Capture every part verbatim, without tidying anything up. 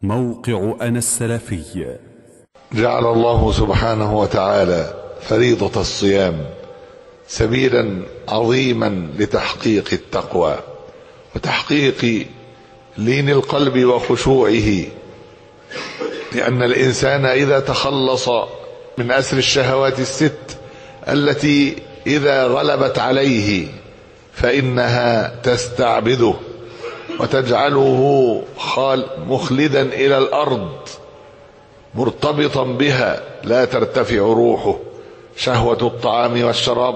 موقع أنا السلفي. جعل الله سبحانه وتعالى فريضة الصيام سبيلا عظيما لتحقيق التقوى وتحقيق لين القلب وخشوعه، لأن الإنسان إذا تخلص من أسر الشهوات الست التي إذا غلبت عليه فإنها تستعبده وتجعله مخلدا إلى الأرض مرتبطا بها لا ترتفع روحه. شهوة الطعام والشراب،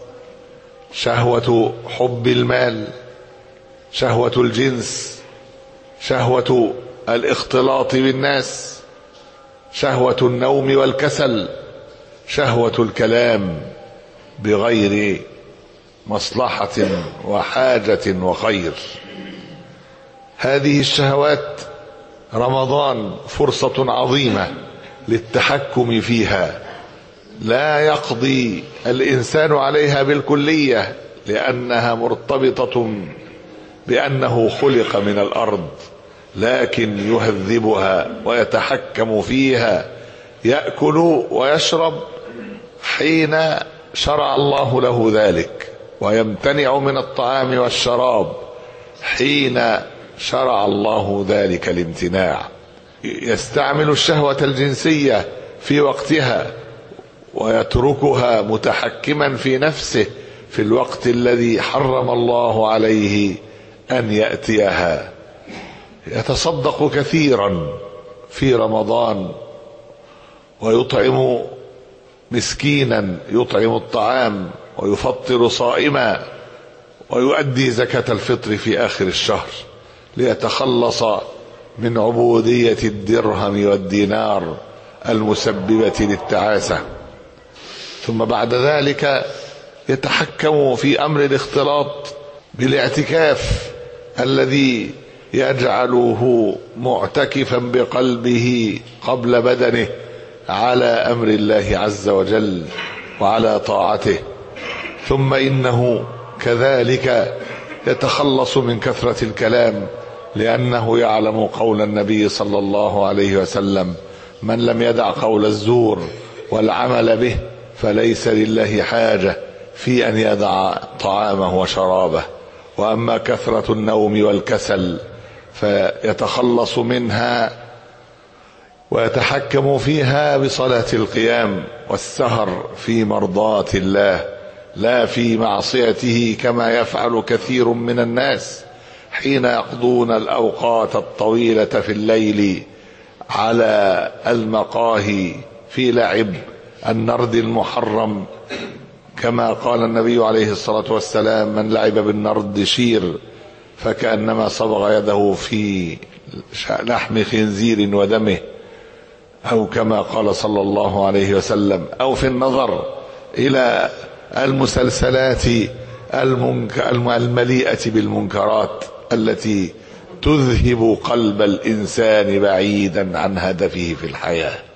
شهوة حب المال، شهوة الجنس، شهوة الاختلاط بالناس، شهوة النوم والكسل، شهوة الكلام بغير مصلحة وحاجة وخير. هذه الشهوات رمضان فرصة عظيمة للتحكم فيها، لا يقضي الإنسان عليها بالكلية لأنها مرتبطة بأنه خلق من الأرض، لكن يهذبها ويتحكم فيها، يأكل ويشرب حين شرع الله له ذلك، ويمتنع من الطعام والشراب حين شرع الله ذلك الامتناع. يستعمل الشهوة الجنسية في وقتها ويتركها متحكما في نفسه في الوقت الذي حرم الله عليه أن يأتيها. يتصدق كثيرا في رمضان ويطعم مسكينا، يطعم الطعام ويفطر صائما، ويؤدي زكاة الفطر في آخر الشهر ليتخلص من عبودية الدرهم والدينار المسببة للتعاسة. ثم بعد ذلك يتحكم في أمر الاختلاط بالاعتكاف الذي يجعله معتكفا بقلبه قبل بدنه على أمر الله عز وجل وعلى طاعته. ثم إنه كذلك يتخلص من كثرة الكلام، لأنه يعلم قول النبي صلى الله عليه وسلم: من لم يدع قول الزور والعمل به فليس لله حاجة في أن يدع طعامه وشرابه. وأما كثرة النوم والكسل فيتخلص منها ويتحكم فيها بصلاة القيام والسهر في مرضاة الله لا في معصيته، كما يفعل كثير من الناس حين يقضون الأوقات الطويلة في الليل على المقاهي في لعب النرد المحرم، كما قال النبي عليه الصلاة والسلام: من لعب بالنرد شير فكأنما صبغ يده في لحم خنزير ودمه، أو كما قال صلى الله عليه وسلم. أو في النظر إلى المسلسلات المليئة بالمنكرات التي تذهب قلب الإنسان بعيدا عن هدفه في الحياة.